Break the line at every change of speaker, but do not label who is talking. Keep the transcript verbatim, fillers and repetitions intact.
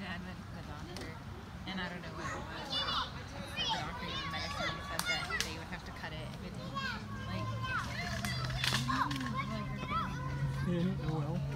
dad went to the doctor, and I don't know what it was. The doctor gave him medicine and said that they would have to cut it if it didn't, like,
Yeah, oh well.